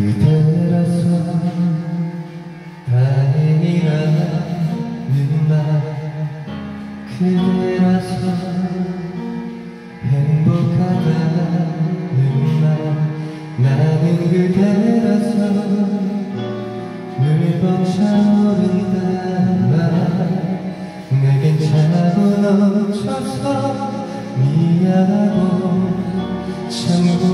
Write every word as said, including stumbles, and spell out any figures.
그대라서 다행이라는 말, 그대라서 행복하다는 말, 나는 그대라서 늘 벅차오른다는 말, 내겐 차고 넘쳐서 미안하고 참고